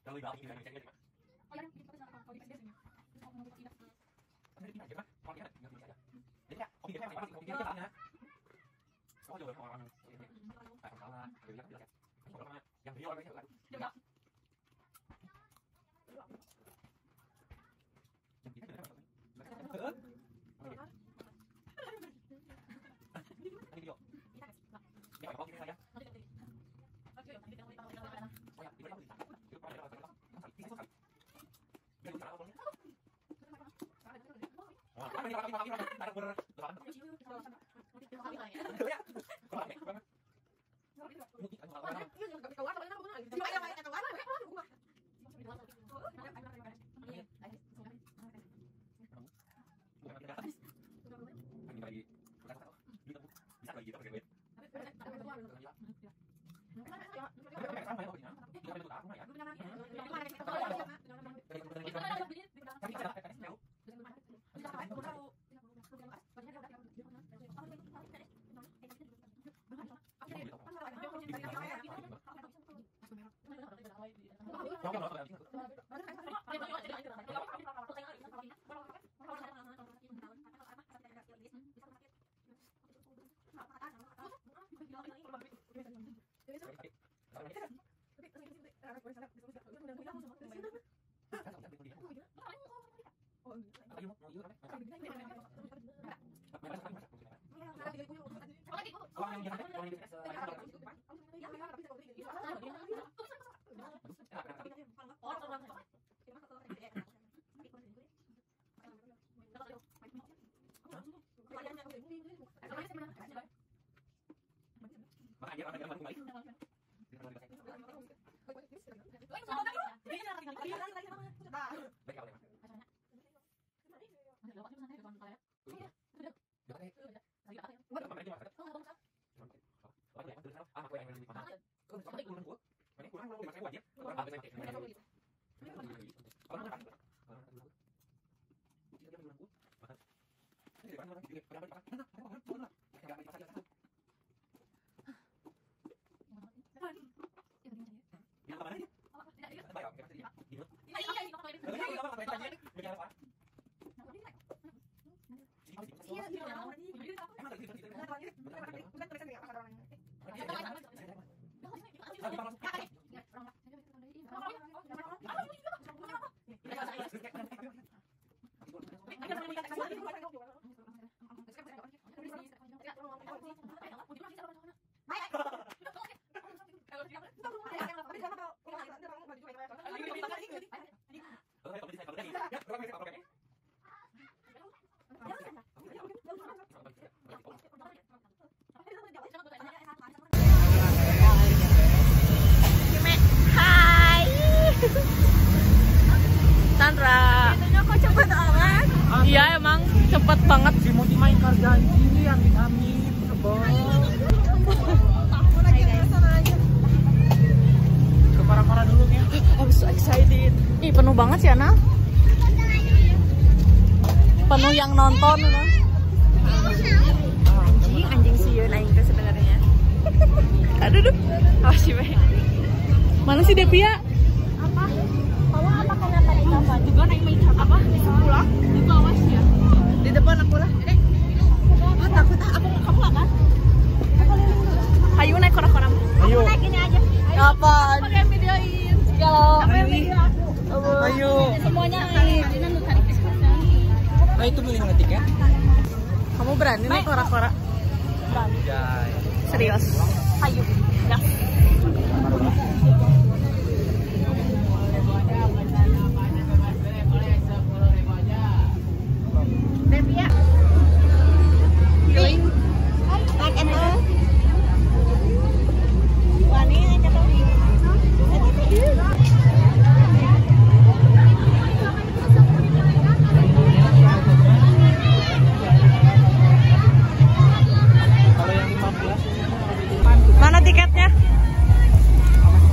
Sandra. Kok cepet amat? Iya emang cepet banget. Si Muti main janji yang amin. Ke para-para dulu ya. I'm so excited. Ih penuh banget sih Ana. Penuh yang nonton. Anjing siun aing teh sebenarnya. Aduh. Oh sih bae. Mana sih Devia? Apa? Kamu apa kenapa di kapan? Juga naik make up apa? Pulang? Di bawah sih ya. Di depan aku lah. Takut aku kamu enggak kan? Ayo naik korak-korak. Ayo. Naik ini aja. Apa? Pakai videoin. Kalau Apa yang video aku? Ayo. Semuanya naik. Ini nu tarik kesana. Nah itu milih ngetik ya. kamu berani naik korak-korak? Berani. Serius? Ayo. Ya. Devia. Feeling? Naik ente. Wani naik ente. Mana tiketnya?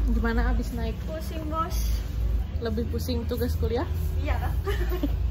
Gimana abis naik? Pusing bos. Lebih pusing tugas kuliah? Iya kan?